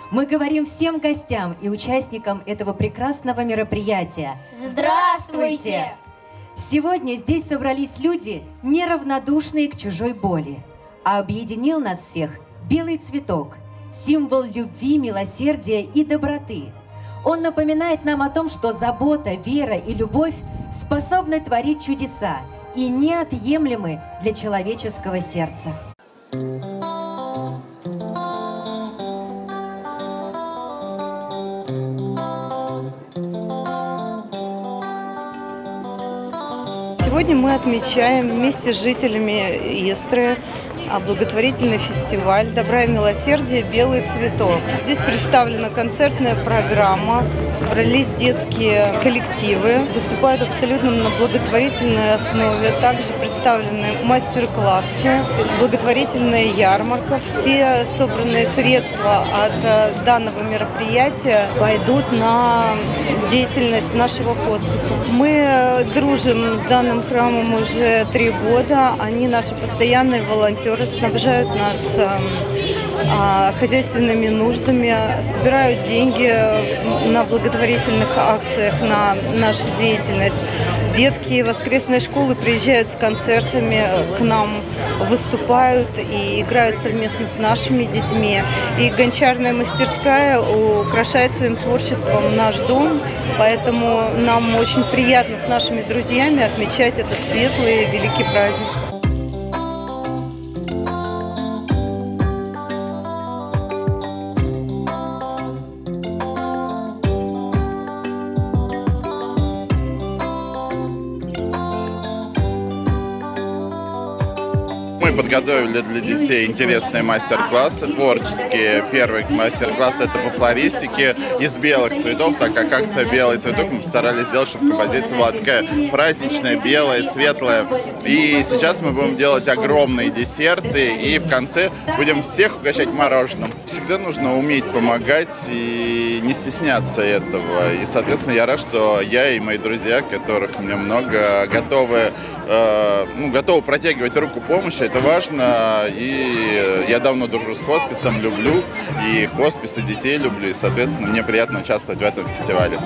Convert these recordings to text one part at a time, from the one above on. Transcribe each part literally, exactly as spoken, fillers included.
Мы говорим всем гостям и участникам этого прекрасного мероприятия: здравствуйте! Сегодня здесь собрались люди, неравнодушные к чужой боли, а объединил нас всех белый цветок, символ любви, милосердия и доброты. Он напоминает нам о том, что забота, вера и любовь способны творить чудеса и неотъемлемы для человеческого сердца. Сегодня мы отмечаем вместе с жителями Истры благотворительный фестиваль добра и милосердия «Белый цветок». Здесь представлена концертная программа, собрались детские коллективы, выступают абсолютно на благотворительной основе. Также представлены мастер-классы, благотворительная ярмарка. Все собранные средства от данного мероприятия пойдут на деятельность нашего хосписа. Мы дружим с данным храмом уже три года. Они наши постоянные волонтеры, снабжают нас э, хозяйственными нуждами, собирают деньги на благотворительных акциях на нашу деятельность. Детки воскресной школы приезжают с концертами к нам, выступают и играют совместно с нашими детьми. И гончарная мастерская украшает своим творчеством наш дом, поэтому нам очень приятно с нашими друзьями отмечать этот светлый великий праздник. Мы подготовили для детей интересные мастер-классы, творческие. Первый мастер-класс — это по флористике из белых цветов, так как акция «Белый цветок» мы постарались сделать, чтобы композиция была такая праздничная, белая, светлая. И сейчас мы будем делать огромные десерты, и в конце будем всех угощать мороженым. Всегда нужно уметь помогать и не стесняться этого. И, соответственно, я рад, что я и мои друзья, которых у меня много, готовы, э, ну, готовы протягивать руку помощи. Это важно, и я давно дружу с хосписом, люблю и хоспис, и детей люблю, и, соответственно, мне приятно участвовать в этом фестивале.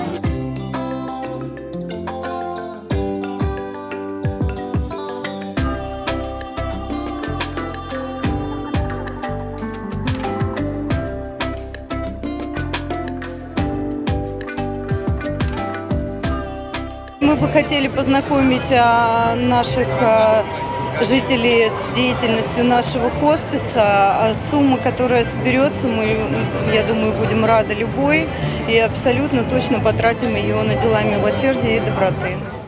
Мы бы хотели познакомить наших жителей с деятельностью нашего хосписа. Сумма, которая соберется, мы, я думаю, будем рады любой и абсолютно точно потратим ее на дела милосердия и доброты.